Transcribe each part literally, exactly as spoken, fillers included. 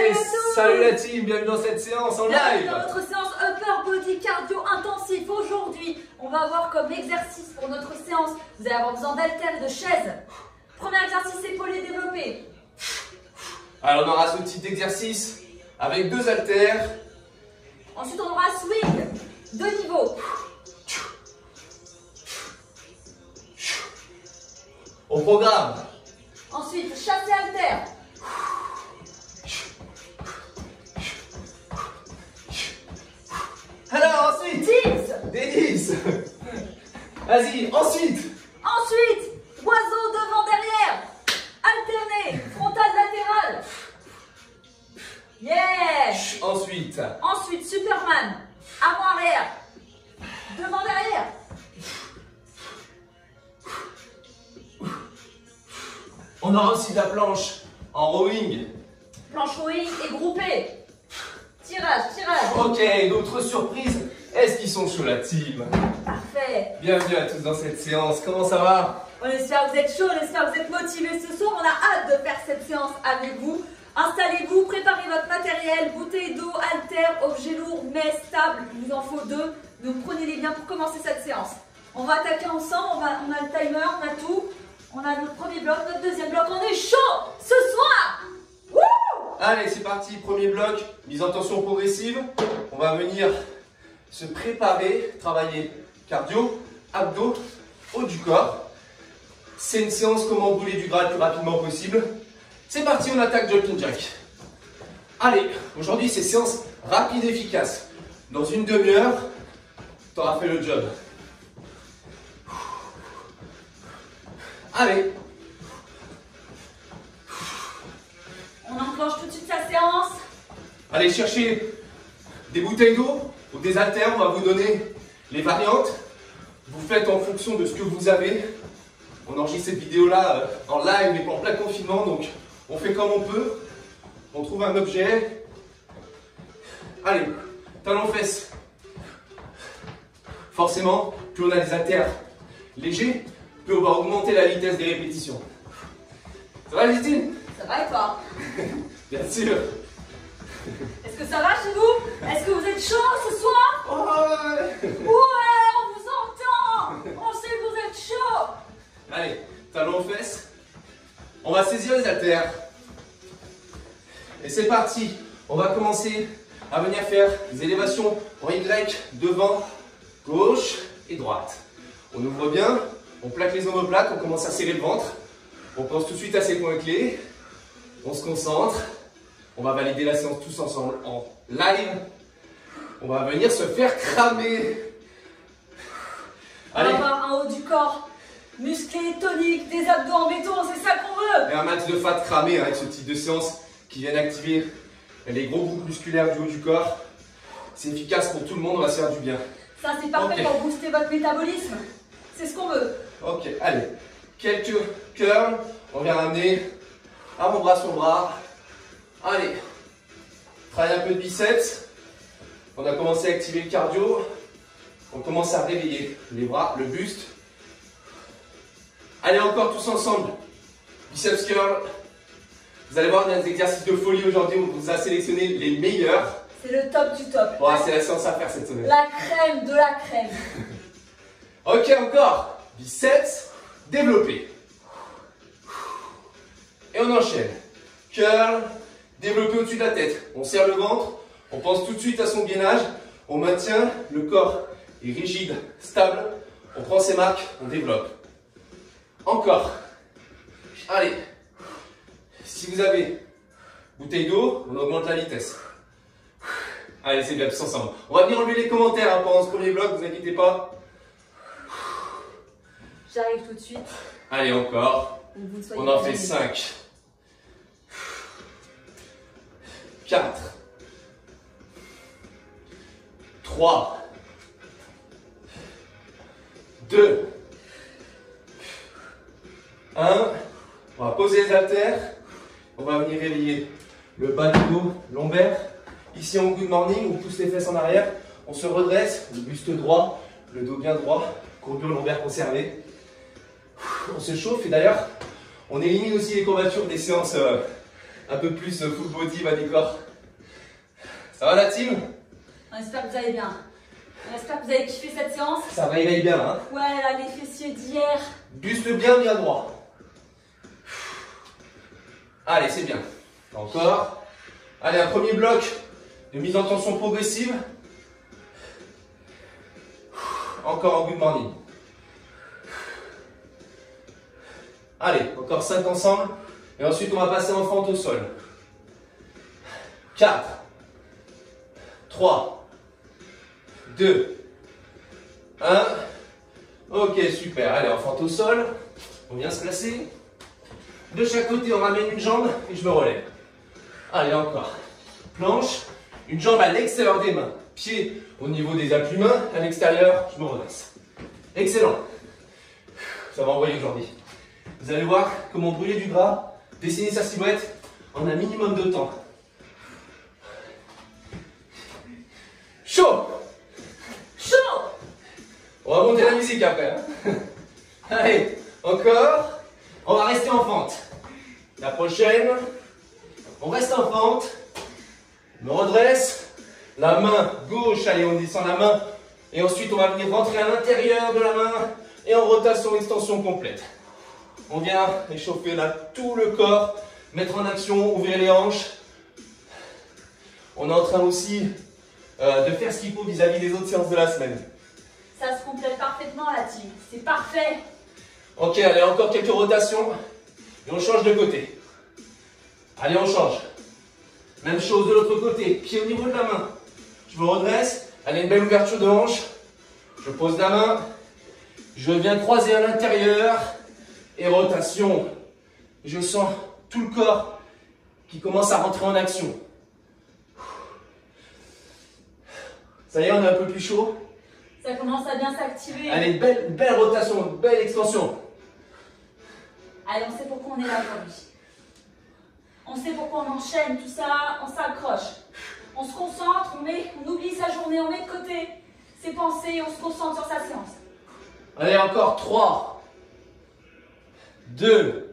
Hey, salut la team, bienvenue dans cette séance en Bienvenue live. dans notre séance Upper Body Cardio Intensif. Aujourd'hui, on va avoir comme exercice pour notre séance, vous allez avoir besoin d'haltères et de chaises. Premier exercice, épaulé développé. Alors on aura ce type d'exercice avec deux haltères. Ensuite, on aura swing, deux niveaux. Au programme. Ensuite, chasse et haltères. Alors ensuite, Dips. des dips. Vas-y, ensuite. Ensuite, oiseau devant derrière. Alterné, frontal latéral. Yeah. Ensuite. Ensuite, Superman, avant arrière, devant derrière. On aura aussi de la planche en rowing. Planche rowing et groupé. Tirage, tirage. Ok, d'autres surprises. Est-ce qu'ils sont chauds la team? Parfait. Bienvenue à tous dans cette séance. Comment ça va? On espère que vous êtes chaud, on espère que vous êtes motivés ce soir. On a hâte de faire cette séance avec vous. Installez-vous, préparez votre matériel, bouteille d'eau, haltères, objets lourds, mais stables. Il vous en faut deux. Donc prenez-les bien pour commencer cette séance. On va attaquer ensemble. On, va, on a le timer, on a tout. On a notre premier bloc, notre deuxième bloc. On est chaud ce soir. Wouh! Allez, c'est parti. Premier bloc, mise en tension progressive. On va venir se préparer, travailler cardio, abdos, haut du corps. C'est une séance comment brûler du gras le plus rapidement possible. C'est parti, on attaque jumping jack. Allez, aujourd'hui c'est séance rapide et efficace. Dans une demi-heure, tu auras fait le job. Allez. On enclenche tout de suite la séance. Allez chercher des bouteilles d'eau ou des haltères, on va vous donner les variantes. Vous faites en fonction de ce que vous avez. On enregistre cette vidéo-là en live mais en plein confinement, donc on fait comme on peut. On trouve un objet. Allez, talons fesses. Forcément, plus on a des haltères légers, plus on va augmenter la vitesse des répétitions. Ça va, Justine? Ça va et toi? Bien sûr. Est-ce que ça va chez vous? Est-ce que vous êtes chaud ce soir? Ouais. Ouais, on vous entend. On sait que vous êtes chaud. Allez, talons aux fesses. On va saisir les haltères. Et c'est parti. On va commencer à venir faire des élévations en Y, devant, gauche et droite. On ouvre bien, on plaque les omoplates, on commence à serrer le ventre. On pense tout de suite à ses points clés. On se concentre. On va valider la séance tous ensemble en live. On va venir se faire cramer. On Allez. va avoir un haut du corps musclé, tonique, des abdos en béton, c'est ça qu'on veut. Et un max de fat cramé avec ce type de séance qui viennent activer les gros groupes musculaires du haut du corps. C'est efficace pour tout le monde, on va se faire du bien. Ça c'est parfait Okay. pour booster votre métabolisme. C'est ce qu'on veut. Ok, allez. Quelques curls. On vient ramener avant-bras sur bras. Allez. Travaille un peu de biceps. On a commencé à activer le cardio. On commence à réveiller les bras, le buste. Allez, encore tous ensemble. Biceps curl. Vous allez voir, on a des exercices de folie aujourd'hui. On vous a sélectionné les meilleurs. C'est le top du top. Bon, c'est la séance à faire cette semaine. La crème de la crème. Ok, encore. Biceps développé. Et on enchaîne. Curl, développé au-dessus de la tête. On serre le ventre. On pense tout de suite à son gainage. On maintient le corps est rigide, stable. On prend ses marques, on développe. Encore. Allez. Si vous avez bouteille d'eau, on augmente la vitesse. Allez, c'est bien, tous ensemble. On va venir enlever les commentaires hein, pendant ce premier bloc, vous inquiétez pas. J'arrive tout de suite. Allez, encore. Vous ne soyez On en pas fait gênés. cinq. quatre. trois. deux. un. On va poser les haltères. On va venir réveiller le bas du dos, lombaire. Ici en good morning, on pousse les fesses en arrière. On se redresse, le buste droit, le dos bien droit, courbure lombaire conservée. On se chauffe et d'ailleurs, on élimine aussi les courbatures des séances euh, un peu plus full body, bas du corps. Ça va la team? On espère que vous allez bien. On espère que vous avez kiffé cette séance. Ça réveille bien hein? Ouais, là, les fessiers d'hier. Buste bien, bien droit. Allez, c'est bien. Encore. Allez, un premier bloc de mise en tension progressive. Encore en good morning. Allez, encore cinq ensemble. Et ensuite, on va passer en fente au sol. quatre, trois, deux, un. Ok, super. Allez, en fente au sol. On vient se placer. De chaque côté, on ramène une jambe et je me relève. Allez, encore. Planche. Une jambe à l'extérieur des mains. Pied au niveau des appuis mains. À l'extérieur, je me redresse. Excellent. Ça va envoyer aujourd'hui. Vous allez voir comment brûler du gras, dessiner sa silhouette en un minimum de temps. Chaud! Chaud! On va monter la musique après. Hein. Allez, encore. On va rester en fente. La prochaine, on reste en fente. Je me redresse. La main gauche, allez, on descend la main. Et ensuite, on va venir rentrer à l'intérieur de la main. Et en rotation, extension complète. On vient échauffer là tout le corps. Mettre en action, ouvrir les hanches. On est en train aussi euh, de faire ce qu'il faut vis-à-vis des autres séances de la semaine. Ça se complète parfaitement la team. C'est parfait. Ok, allez, encore quelques rotations. Et on change de côté. Allez, on change. Même chose de l'autre côté. Pied au niveau de la main. Je me redresse. Allez, une belle ouverture de hanche. Je pose la main. Je viens croiser à l'intérieur. Et rotation. Je sens tout le corps qui commence à rentrer en action. Ça y est, on est un peu plus chaud. Ça commence à bien s'activer. Allez, belle, belle rotation, belle extension. Allez, on sait pourquoi on est là aujourd'hui. On sait pourquoi on enchaîne tout ça, on s'accroche. On se concentre, on, met, on oublie sa journée, on met de côté ses pensées, on se concentre sur sa séance. Allez, encore trois, deux,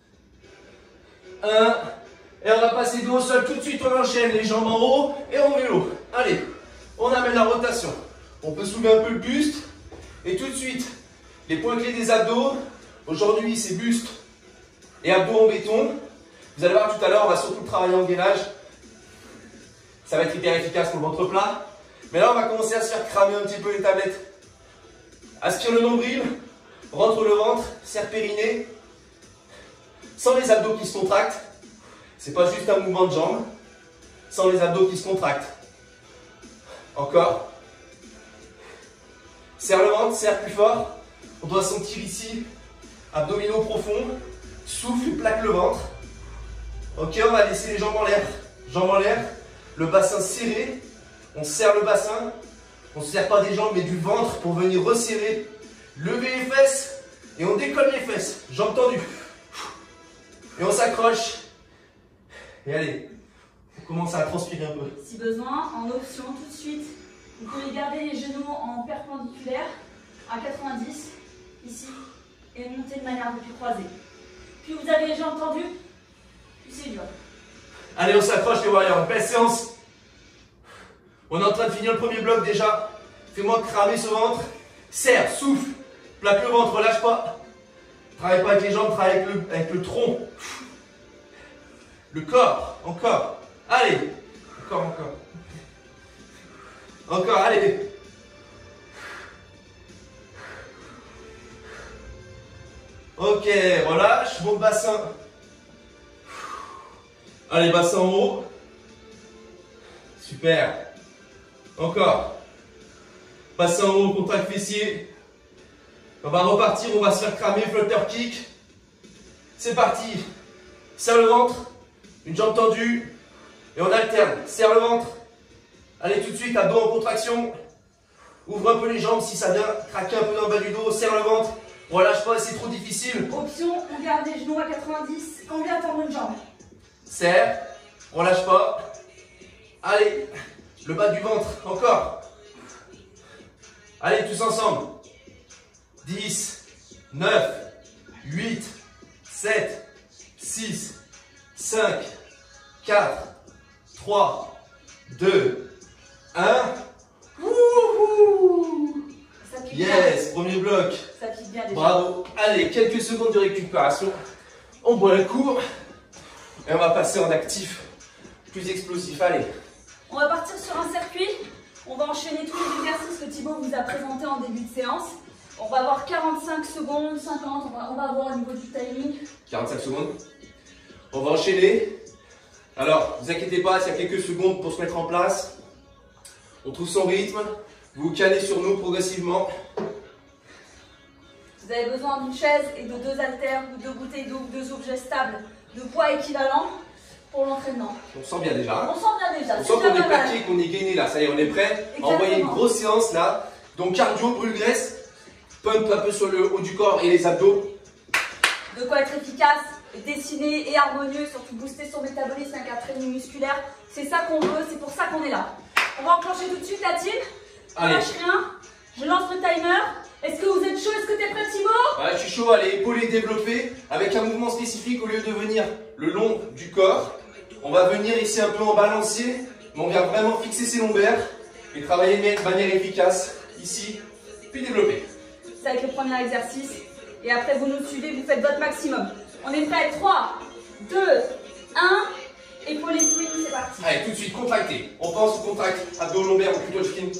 un. Et on va passer dos au sol tout de suite, on enchaîne les jambes en haut et en vélo. Allez, on amène la rotation. On peut soulever un peu le buste. Et tout de suite, les points clés des abdos. Aujourd'hui, c'est buste et abdos en béton. Vous allez voir tout à l'heure, on va surtout travailler en gainage. Ça va être hyper efficace pour le ventre plat. Mais là, on va commencer à se faire cramer un petit peu les tablettes. Aspire le nombril, rentre le ventre, serre périnée. Sans les abdos qui se contractent. C'est pas juste un mouvement de jambe. Sans les abdos qui se contractent. Encore. Serre le ventre, serre plus fort. On doit sentir ici, abdominaux profonds. Souffle, plaque le ventre. Ok, on va laisser les jambes en l'air. Jambes en l'air, le bassin serré. On serre le bassin. On ne serre pas des jambes mais du ventre pour venir resserrer. Lever les fesses et on décolle les fesses. Jambes tendues. Et on s'accroche. Et allez, on commence à transpirer un peu. Si besoin, en option tout de suite, vous pouvez garder les genoux en perpendiculaire à quatre-vingt-dix ici et monter de manière un peu plus croisée. Plus vous avez les jambes tendues, plus c'est dur. Allez, on s'accroche les warriors. Belle séance. On est en train de finir le premier bloc déjà. Fais-moi cramer ce ventre. Serre, souffle, plaque le ventre, relâche pas. Travaille pas avec les jambes, travaille avec le, avec le tronc. Le corps, encore. Allez, encore, encore. Encore, allez. Ok, relâche, monte bassin. Allez, bassin en haut. Super. Encore. Bassin en haut, contact fessier. On va repartir, on va se faire cramer, flutter kick. C'est parti. Serre le ventre. Une jambe tendue. Et on alterne. Serre le ventre. Allez, tout de suite, abdos en contraction. Ouvre un peu les jambes si ça vient craquer un peu dans le bas du dos. Serre le ventre. On relâche pas, c'est trop difficile. Option, on garde les genoux à quatre-vingt-dix. On vient tendre une jambe. Serre. Relâche pas. Allez. Le bas du ventre. Encore. Allez, tous ensemble. dix, neuf, huit, sept, six, cinq, quatre, trois, deux, un. Wouhou! Ça pique Yes, bien. premier bloc. Ça pique bien déjà. Bravo. Allez, quelques secondes de récupération. On boit le coup. Et on va passer en actif plus explosif. Allez. On va partir sur un circuit. On va enchaîner tous les exercices que Thibaut vous a présentés en début de séance. On va avoir quarante-cinq secondes, cinquante, on va, on va voir au niveau du timing. quarante-cinq secondes. On va enchaîner. Alors, ne vous inquiétez pas, il y a quelques secondes pour se mettre en place. On trouve son rythme. Vous vous calez sur nous progressivement. Vous avez besoin d'une chaise et de deux haltères ou deux bouteilles d'eau ou deux objets stables de poids équivalent pour l'entraînement. On sent bien déjà. On sent bien déjà. On c'est sent qu'on déjà est pas mal. plaqué, qu'on est gainé là. Ça y est, on est prêt à Exactement. envoyer une grosse séance là. Donc cardio, brûle-graisse, pump un peu sur le haut du corps et les abdos. De quoi être efficace, dessiné et harmonieux, surtout booster son métabolisme avec un training musculaire. C'est ça qu'on veut, c'est pour ça qu'on est là. On va enclencher tout de suite la team. On Allez. lâche rien. Je lance le timer. Est-ce que vous êtes chaud? Est-ce que t'es prêt, Thibaut? Ouais, je suis chaud, allez, épaules développées avec un mouvement spécifique au lieu de venir le long du corps. On va venir ici un peu en balancier, mais on vient vraiment fixer ses lombaires et travailler de manière efficace ici, puis développer. C'est avec le premier exercice. Et après, vous nous suivez, vous faites votre maximum. On est prêt. trois, deux, un. Épaules swing, c'est parti. Allez, tout de suite, contracté. On pense au contract, abdos lombaires ou plutôt le skin.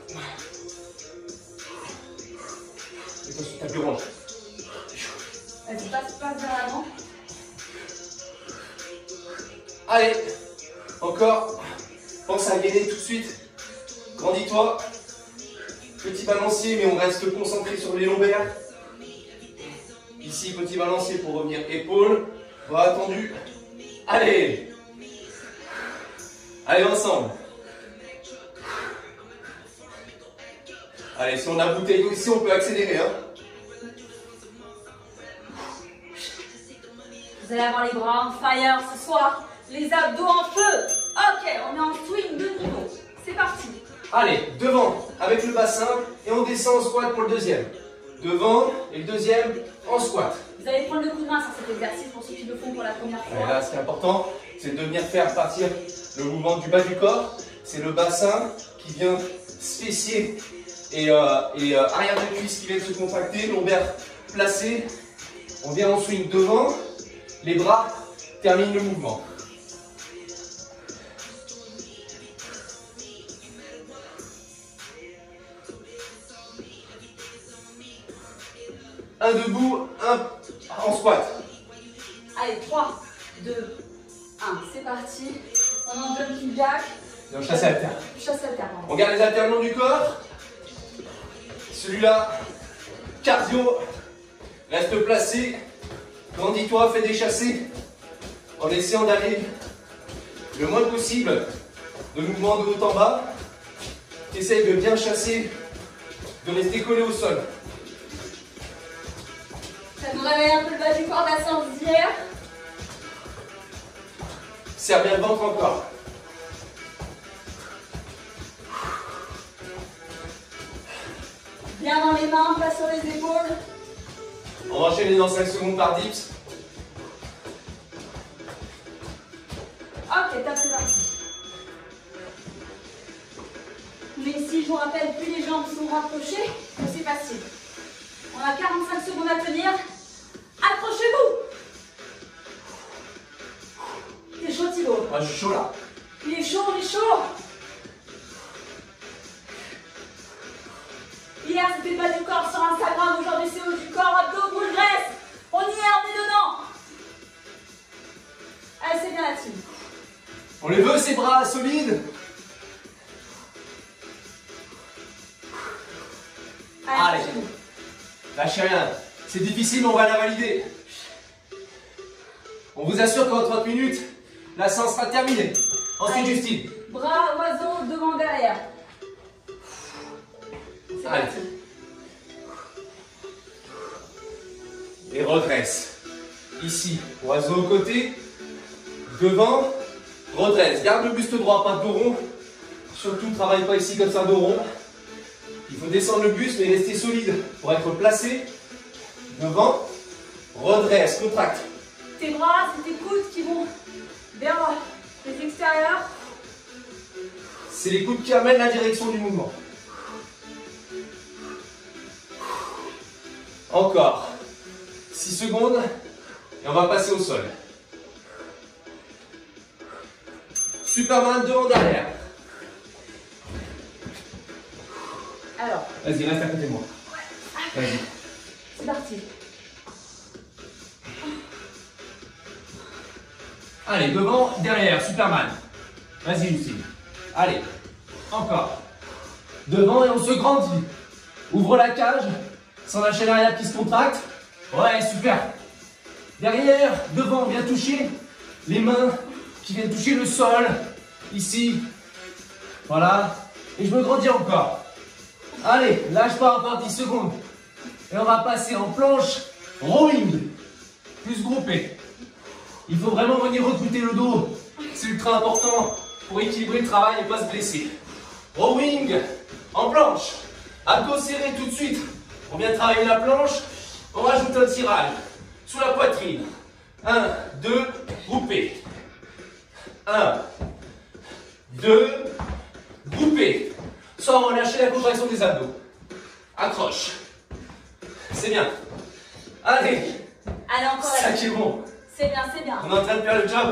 Mets-toi sur le tapis orange. Vas-y, passe, passe vers l'avant. Allez, encore. Pense à gainer tout de suite. Grandis-toi. Petit balancier, mais on reste concentré sur les lombaires. Ici, petit balancier pour revenir épaules, bras tendus. Allez. Allez, ensemble. Allez, si on a bouteille d'eau ici, on peut accélérer. Hein. Vous allez avoir les bras en fire ce soir. Les abdos en feu. Ok, on est en swing de niveau. C'est parti. Allez, devant avec le bassin et on descend en squat pour le deuxième. Devant et le deuxième en squat. Vous allez prendre le coup de main sur cet exercice pour ceux qui le font pour la première fois. Et là, ce qui est important, c'est de venir faire partir le mouvement du bas du corps. C'est le bassin qui vient se fessier et, euh, et euh, arrière de cuisse qui vient se contracter, lombaire placé. On vient en swing devant, les bras terminent le mouvement. Un debout, un en squat. Allez, trois, deux, un. C'est parti. On est en jumping jack. Et on chasse alterne. Chasse alterne. On garde les haltères le long du corps. Celui-là, cardio. Reste placé. Grandis-toi, fais des chassés. En essayant d'aller le moins possible de mouvements de haut en bas. Essaye de bien chasser, de rester collé au sol. Ça nous réveille un peu le bas du corps de la séance d'hier. Serre bien le ventre encore. Bien dans les mains, pas sur les épaules. On va enchaîner dans cinq secondes par dips. Ok, top, c'est parti. Mais ici, je vous rappelle, plus les jambes sont rapprochées, plus c'est facile. On a quarante-cinq secondes à tenir. Accrochez-vous. T'es chaud, Thibaut? Moi, je suis chaud là. Il est chaud, on est chaud. Hier, c'était pas du corps sur Instagram. Aujourd'hui, c'est haut du corps, abdos, boule graisse. On y est, on est dedans. Allez, c'est bien la team. On les veut, ces bras solides. Allez, Allez. accrochez-vous. Lâchez rien. C'est difficile, mais on va la valider. On vous assure qu'en trente minutes, la séance sera terminée. Ensuite, Allez. Justine. Bras, oiseau, devant, derrière. C'est Allez. parti. Et redresse. Ici, oiseau au côté. Devant, redresse. Garde le buste droit, pas de dos rond. Surtout, ne travaille pas ici comme ça, dos rond. Il faut descendre le buste, mais rester solide pour être placé. Devant, redresse, contracte. Tes bras, c'est tes coudes qui vont vers extérieur. C'est les coudes qui amènent la direction du mouvement. Encore. six secondes. Et on va passer au sol. Superman devant derrière. Alors. Vas-y, reste à côté de moi. Vas-y. C'est parti. Allez, devant, derrière, Superman. Vas-y, Lucille. Allez, encore. Devant et on se grandit. Ouvre la cage, sans lâcher l'arrière qui se contracte. Ouais, super. Derrière, devant, viens toucher les mains qui viennent toucher le sol. Ici. Voilà. Et je me grandis encore. Allez, lâche pas encore dix secondes. Et on va passer en planche rowing. Plus groupé. Il faut vraiment venir recruter le dos. C'est ultra important pour équilibrer le travail et pas se blesser. Rowing en planche. Abdos serrés tout de suite. On vient travailler la planche. On rajoute un tirage sous la poitrine. un, deux, groupé. un, deux, groupé. Sans relâcher la contraction des abdos. Accroche. C'est bien. Allez. Allez, encore. Ça qui est bon. C'est bien, c'est bien. On est en train de faire le job.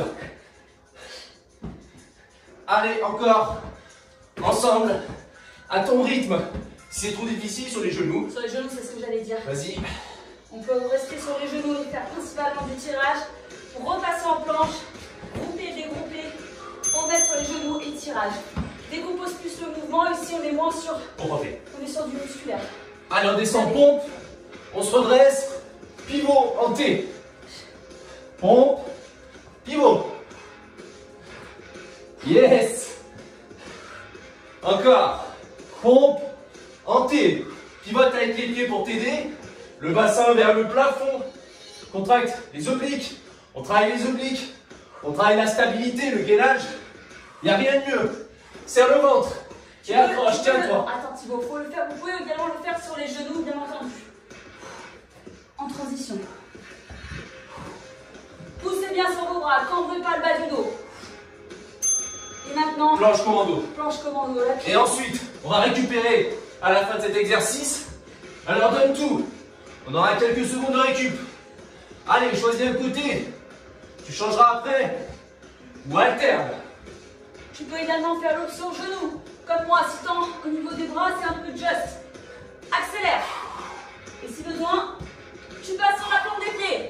Allez, encore. Ensemble. À ton rythme. Si c'est trop difficile, sur les genoux. Sur les genoux, c'est ce que j'allais dire. Vas-y. On peut rester sur les genoux et faire principalement du tirage. Repasser en planche. Grouper, dégrouper. Remettre sur les genoux et tirage. Décompose plus le mouvement. Ici, on est moins sur... On refait. On est sur du musculaire. Allez, on descend, pompe. On se redresse. Pivot en T. Pompe. Pivot. Yes. Encore. Pompe en T. Pivote avec les pieds pour t'aider. Le bassin vers le plafond. Contracte les obliques. On travaille les obliques. On travaille la stabilité, le gainage. Il n'y a rien de mieux. Serre le ventre. Qui accroche, tiens-toi. Attends Thibaut, faut le faire. Vous pouvez également le faire sur les genoux, bien entendu. En transition. Poussez bien sur vos bras, cambrez pas le bas du dos. Et maintenant, Planche commando. planche commando. Là, Et ensuite, on va récupérer à la fin de cet exercice. Alors donne tout. On aura quelques secondes de récup. Allez, choisis un côté. Tu changeras après. Ou alterne. tu peux également faire l'option genou. Comme moi, si tant au niveau des bras, c'est un peu just. Accélère. Et si besoin, tu passes sur la plante des pieds.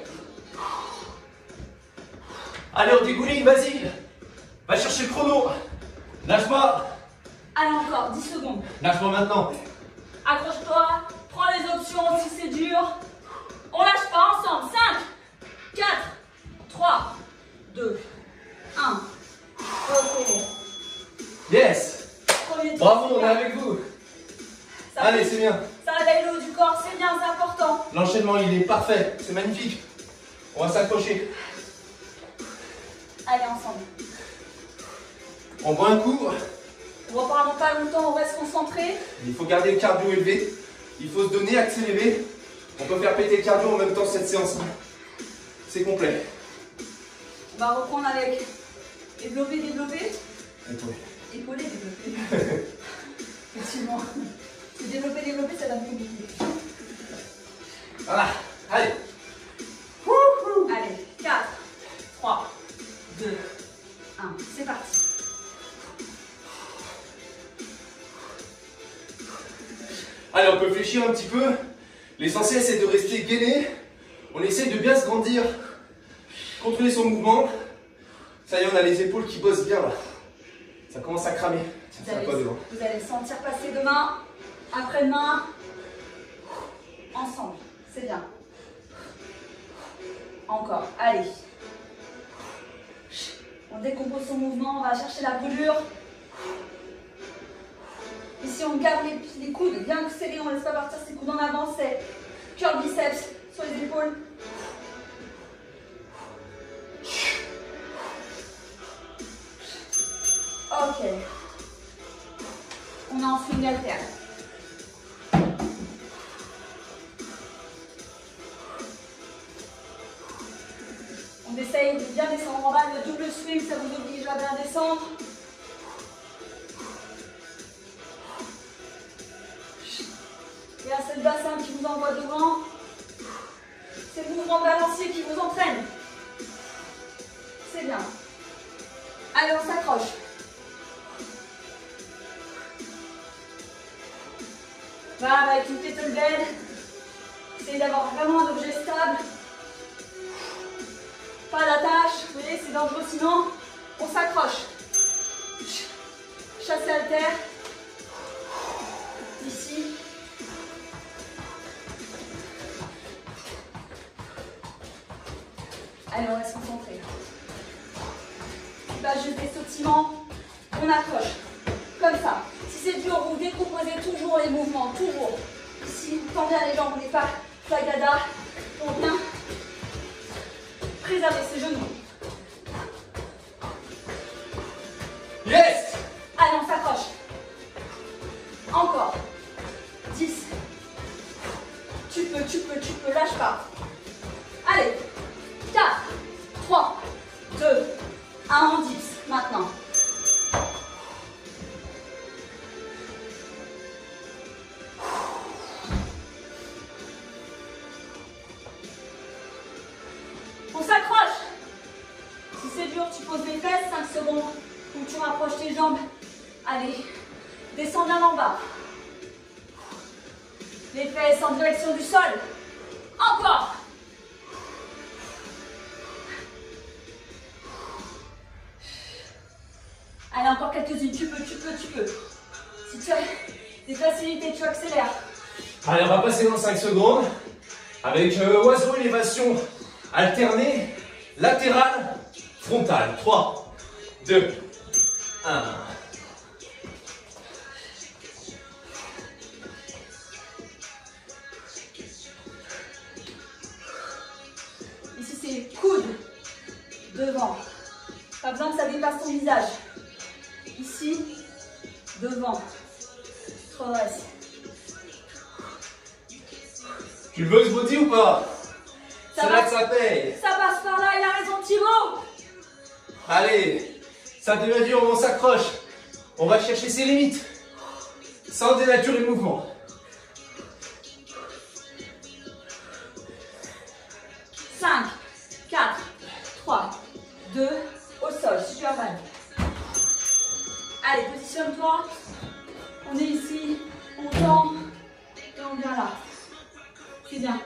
Allez, on dégouline, vas-y. Va chercher le chrono. Lâche-moi. Allez, encore dix secondes. Lâche-moi maintenant. Accroche-toi. Prends les options si c'est dur. On lâche pas ensemble. cinq, quatre, trois, deux, un. Ok. Yes. Premier tour, Bravo, c'est on est bien. avec vous. Ça Allez, fait- c'est bien. Ça réveille le haut du corps, c'est bien, c'est important. L'enchaînement, il est parfait. C'est magnifique. On va s'accrocher. Allez, ensemble. On boit un coup. On repart dans pas longtemps, on reste concentré. Il faut garder le cardio élevé. Il faut se donner, accélérer. On peut faire péter le cardio en même temps cette séance. C'est complet. On va reprendre avec développer, développer. Épaulé. Épauler, développer. Effectivement. C'est développer, développer, ça donne compliqué. Voilà. Allez. Allez, quatre, trois, deux, un. C'est parti. Allez, on peut fléchir un petit peu. L'essentiel, c'est de rester gainé. On essaie de bien se grandir. Contrôler son mouvement. Ça y est, on a les épaules qui bossent bien là. Ça commence à cramer. Tiens, Vous c'est à allez, toi devant. vous allez sentir passer de main après main. Ensemble. C'est bien. Encore. Allez. On décompose son mouvement. On va chercher la brûlure. Ici, on garde les, pieds- les coudes bien serrés. On ne laisse pas partir ses coudes en avant. C'est curl biceps sur les épaules. Ok. On est en swing alterne. On essaye de bien descendre en bas. Le double swing, ça vous oblige à bien descendre. Il y a ce bassin qui vous envoie devant. C'est le mouvement balancier qui vous entraîne. C'est bien. Allez, on s'accroche. Voilà, avec une kettlebell. Essayez d'avoir vraiment un objet stable. Pas d'attache. Vous voyez, c'est dangereux sinon. On s'accroche. Chassez haltère. Ici. Allez, on reste concentré. Pas juste des sautillements. On accroche. Comme ça. Si c'est dur, vous décomposez toujours les mouvements. Toujours. Ici, vous tendez les jambes, vous n'êtes pas flagada. On vient préserver ses genoux. Yes! Allez, on s'accroche. Encore. dix. Tu peux, tu peux, tu peux. Lâche pas. Allez. quatre, trois, deux, un, on dips. Maintenant. On s'accroche. Si c'est dur, tu poses les fesses, cinq secondes. Ou tu rapproches tes jambes. Allez. Descends bien en bas. Les fesses en direction du sol. Encore. Allez, encore quelques-unes. Tu peux, tu peux, tu peux. Si tu as des facilités, tu accélères. Allez, on va passer dans cinq secondes avec euh, oiseau élévation alternée, latérale, frontale. trois, deux, un. Ici, c'est coude devant. Pas besoin que ça dépasse ton visage. Ici, devant. Progresse. Tu le veux ce body ou pas? C'est là que ça paye. Ça passe par là, il a raison Thibaut. Allez, ça devient dur, on s'accroche. On va chercher ses limites. Sans dénaturer le mouvement. cinq, quatre, trois, deux, au sol, super mal. Allez, positionne-toi. On est ici, on tend et on vient là. C'est bien.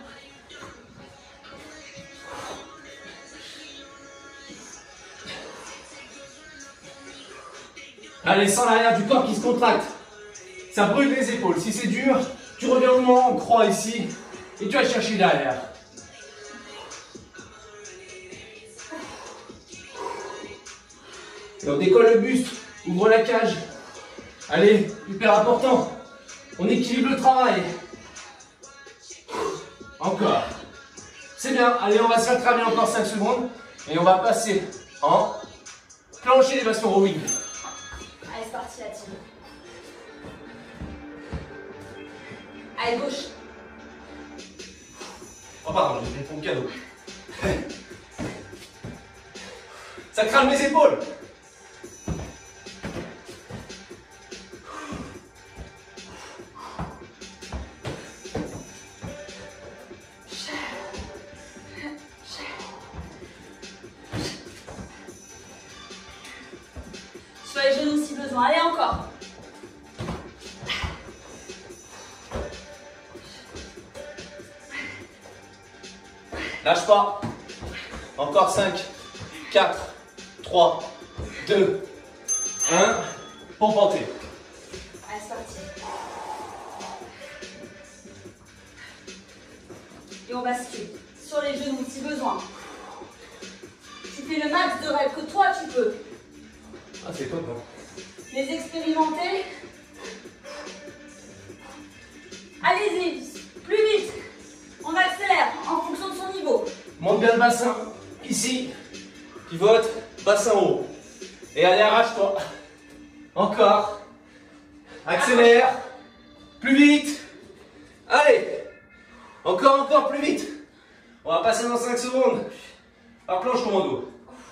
Allez, sans l'arrière du corps qui se contracte. Ça brûle les épaules. Si c'est dur, tu reviens au moment, on croit ici. Et tu vas chercher derrière. Et on décolle le buste. Ouvre la cage. Allez, hyper important. On équilibre le travail. Encore. C'est bien. Allez, on va se faire travailler encore cinq secondes. Et on va passer en planche élévation rowing. Allez, c'est parti, la team. Allez, gauche. Oh pardon, j'ai fait ton cadeau. Ça crame les épaules. Sur les genoux si besoin. Allez, encore. Lâche pas. Encore cinq, quatre, trois, deux, un. Pompe en T. Allez, c'est parti. Et on bascule. Sur les genoux si besoin. Tu fais le max de rêves que toi tu peux. Ah, c'est top, hein. Les expérimenter. Allez-y, plus vite. On accélère en fonction de son niveau. Monte bien le bassin. Ici. Pivote. Bassin haut. Et allez, arrache-toi. Encore. Accélère. Plus vite. Allez. Encore, encore, plus vite. On va passer dans cinq secondes. Par planche commando.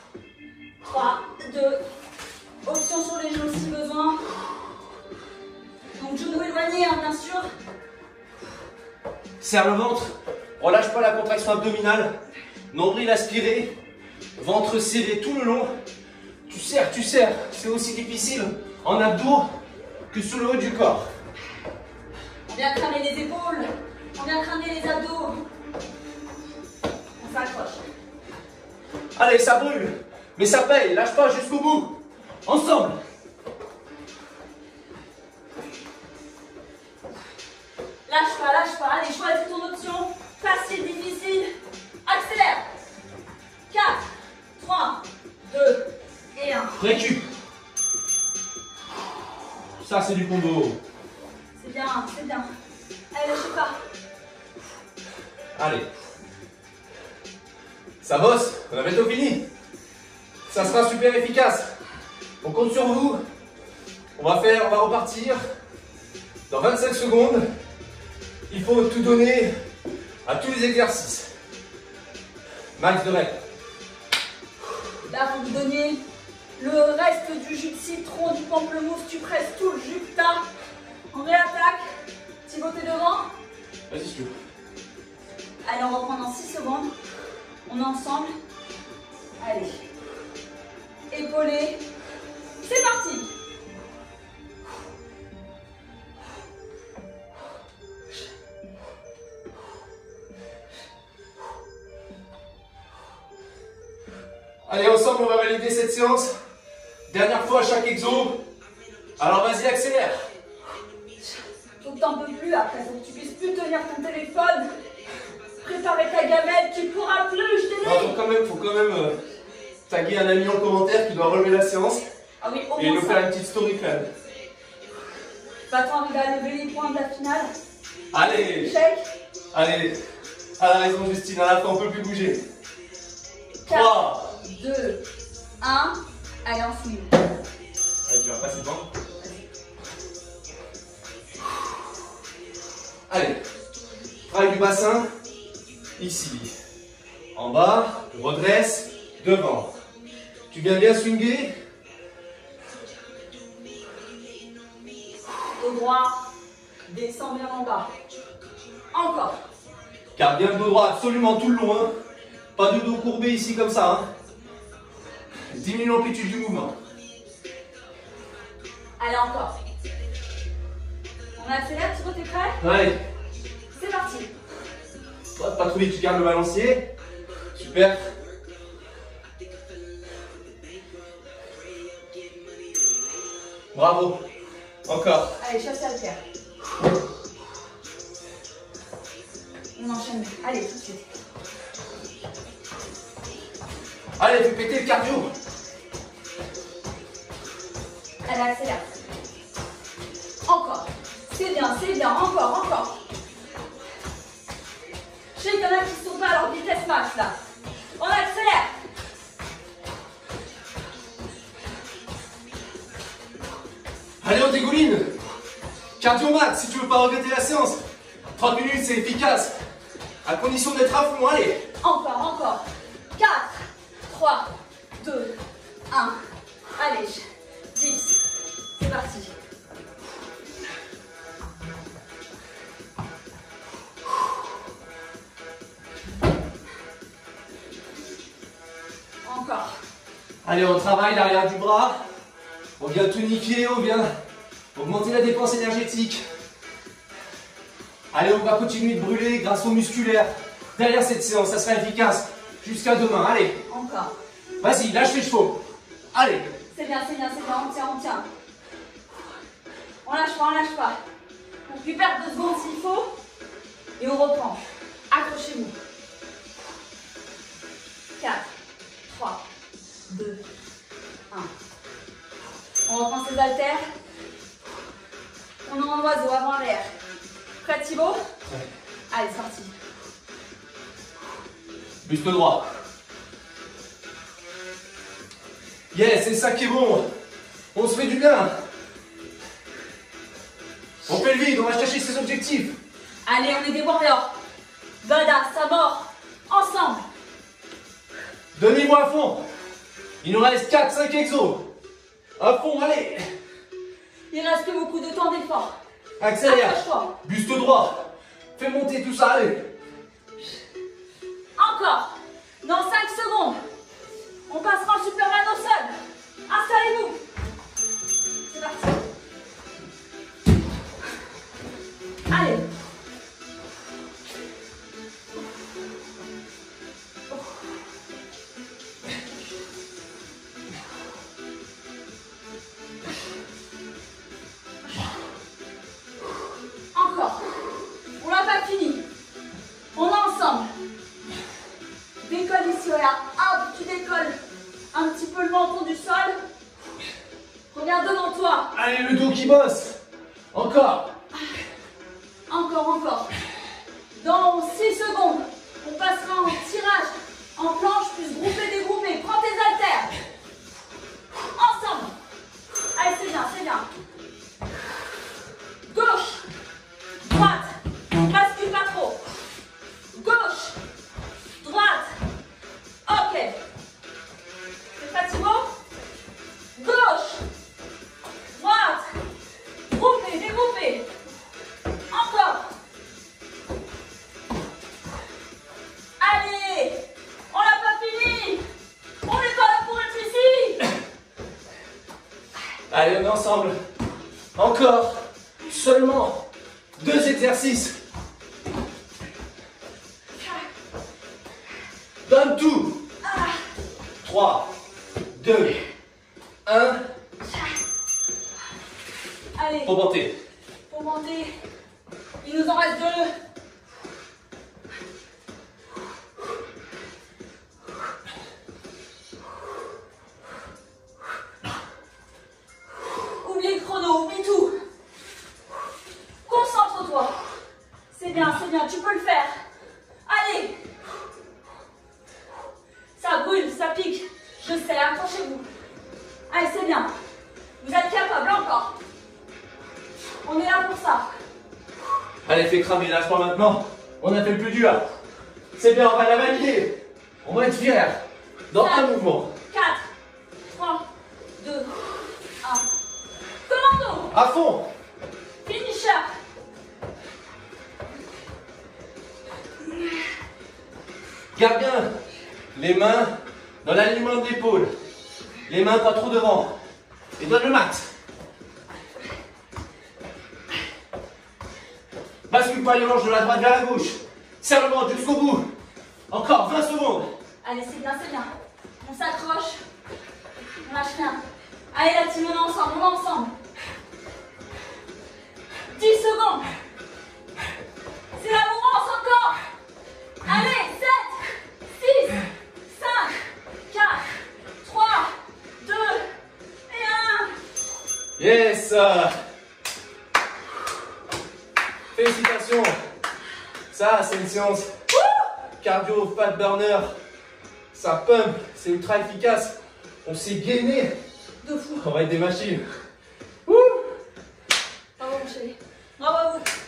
trois, deux. Option sur les genoux si besoin. Donc genoux éloignés, hein, bien sûr. Serre le ventre. Relâche pas la contraction abdominale. Nombril aspiré. Ventre serré tout le long. Tu serres, tu serres. C'est aussi difficile en abdos que sur le haut du corps. On vient cramer les épaules. On vient cramer les abdos. On s'accroche. Allez, ça brûle. Mais ça paye. Lâche pas jusqu'au bout. Ensemble. Lâche pas, lâche pas. Allez, choisis ton option. Facile, difficile. Accélère. quatre, trois, deux et un. Récup. Ça, c'est du combo. C'est bien, c'est bien. Allez, lâchez pas. Allez. Ça bosse. On a bientôt fini. Ça sera super efficace. On compte sur vous. On va faire, on va repartir. Dans vingt-cinq secondes, il faut tout donner à tous les exercices. Max de rep. Là, vous vous donniez le reste du jus de citron, du pamplemousse. Tu presses tout le jus que t'as. On réattaque. Thibaut, t'es devant. Vas-y, si tu veux. Allez, on reprend dans six secondes. On est ensemble. Allez. Épaulé. C'est parti. Allez, ensemble, on va valider cette séance. Dernière fois à chaque exo. Alors, vas-y, accélère. Faut que t'en peux plus après. Faut que tu puisses plus tenir ton téléphone. Préparer ta gamelle. Tu pourras plus, je t'ai Il dit. faut quand même, faut quand même euh, taguer un ami en commentaire qui doit relever la séance. Ah oui, au Et moins nous ça. faire une petite story quand même. Va-t'en arriver à lever les points de la finale. Allez. Check. Allez. À la raison, Justine. À la fin, on peut plus bouger. quatre, trois. deux, un. Allez, on swing. Allez, tu vas passer devant. Allez. Travail du bassin. Ici. En bas. Redresse. Devant. Tu viens bien swinger. Dos droit. Descends bien en bas. Encore. Garde bien le dos droit absolument tout le long. Hein. Pas de dos courbé ici comme ça. Hein. Diminue l'amplitude du mouvement. Allez, encore. On accélère, Thibaut, t'es prêt? Allez. C'est parti. Pas, pas trop vite, tu gardes le balancier. Super. Bravo. Encore. Allez, chasse à terre. On enchaîne. Allez, tout de suite. Allez, fais péter le cardio. Allez, accélère. Encore. C'est bien, c'est bien. Encore, encore. Je sais qu'il y en a qui ne sont pas à leur vitesse max là. On accélère. Allez, on dégouline. Cardio max, si tu veux pas regretter la séance. trente minutes, c'est efficace. À condition d'être à fond, allez. Encore, encore. quatre, trois, deux, un. Allez, dix. C'est parti. Encore. Allez, on travaille l'arrière du bras. On vient tonifier, on vient augmenter la dépense énergétique. Allez, on va continuer de brûler grâce au musculaire. Derrière cette séance, ça sera efficace. Jusqu'à demain, allez. Encore. Vas-y, lâche les chevaux. Allez. C'est bien, c'est bien, c'est bien. On tient, on tient. On lâche pas, on lâche pas. On peut perdre deux secondes s'il faut. Et on reprend. Accrochez-vous. quatre, trois, deux, un. On reprend ses haltères. On est en oiseau avant l'air. Prêt Thibaut? Ouais. Allez, c'est parti. Buste droit. Yes, c'est ça qui est bon. On se fait du bien. On fait le vide, on va chercher ses objectifs. Allez, on est des warriors. Badass, à mort. Ensemble. Donnez-moi à fond. Il nous reste quatre cinq exos. À fond, allez. Il reste que beaucoup de temps d'effort. Accélère. Accroche-toi. Buste droit. Fais monter tout ça, allez. Encore. Dans cinq secondes, on passera en Superman au sol. Installez-vous. C'est parti. Allez. Encore. On n'a pas fini. On est ensemble. Décolle ici, regarde. Hop, tu décolles un petit peu le menton du sol. Regarde devant toi. Allez, le dos qui bosse. Encore. Encore, encore. Dans six secondes, on passera en tirage, en planche, plus groupé, dégroupé. Prends tes haltères. Ensemble. Allez, c'est bien, c'est bien. Gauche. Droite. Bascule pas trop. Gauche. Droite. Ok. C'est fatigant. Gauche. Droite. Groupé, dégroupé. Encore. Allez. On n'a pas fini. On n'est pas là pour être ici. Allez, on est ensemble. Encore. Seulement deux exercices. Donne tout. trois, deux, un. Allez. Pour monter. Pour monter. Il nous en reste deux. Oublie le chrono, oublie tout. Concentre-toi. C'est bien, c'est bien, tu peux le faire. Allez. Ça brûle, ça pique. Je sais, accrochez-vous. Allez, c'est bien. Vous êtes capable encore. On est là pour ça. Allez, fais cramer, lâche-moi maintenant. On a fait le plus dur. C'est bien, on va la valider. On va être fiers. Dans un mouvement. quatre, trois, deux, un. Commando. À fond. Finisher. Garde bien les mains dans l'alignement de l'épaule. Les mains pas trop devant. Et donne le max. Bascule pas les manches de la droite vers la gauche. Serre le ventre jusqu'au bout. Encore vingt secondes. Allez, c'est bien, c'est bien. On s'accroche. On lâche rien. Allez, la team, on est ensemble, on est ensemble. dix secondes. C'est la mouvance encore. Allez, sept, six, cinq, quatre, trois, deux et un. Yes. Félicitations. Ça, c'est une séance cardio fat burner. Ça pump, c'est ultra efficace. On s'est gainé. De fou. On va être des machines. Ouh. Bravo, mon chéri. Bravo à vous.